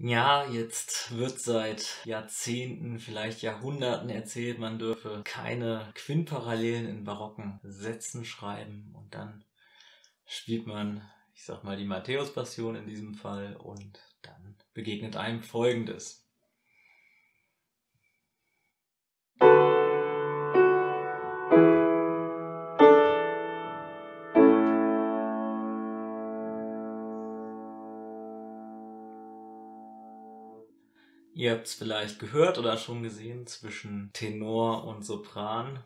Ja, jetzt wird seit Jahrzehnten, vielleicht Jahrhunderten erzählt, man dürfe keine Quintparallelen in barocken Sätzen schreiben. Und dann spielt man, ich sag mal, die Matthäus-Passion in diesem Fall und dann begegnet einem Folgendes. Ihr habt es vielleicht gehört oder schon gesehen, zwischen Tenor und Sopran.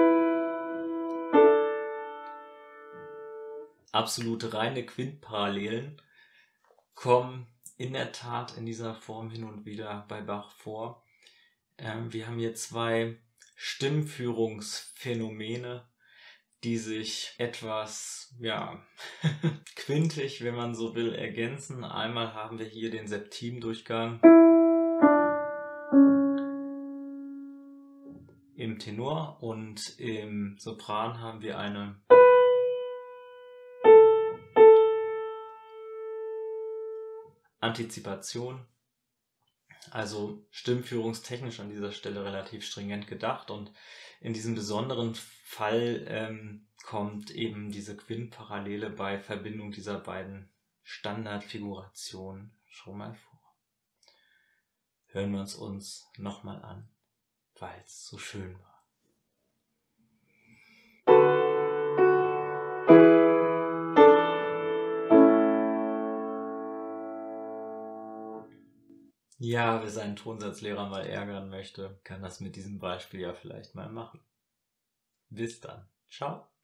Absolute reine Quintparallelen kommen in der Tat in dieser Form hin und wieder bei Bach vor. Wir haben hier zwei Stimmführungsphänomene, die sich etwas, quintig, wenn man so will, ergänzen. Einmal haben wir hier den Septimdurchgang im Tenor und im Sopran haben wir eine Antizipation, also stimmführungstechnisch an dieser Stelle relativ stringent gedacht, und in diesem besonderen Fall kommt eben diese Quintparallele bei Verbindung dieser beiden Standardfigurationen schon mal vor. Hören wir uns nochmal an, weil es so schön war. Ja, wer seinen Tonsatzlehrer mal ärgern möchte, kann das mit diesem Beispiel ja vielleicht mal machen. Bis dann. Ciao.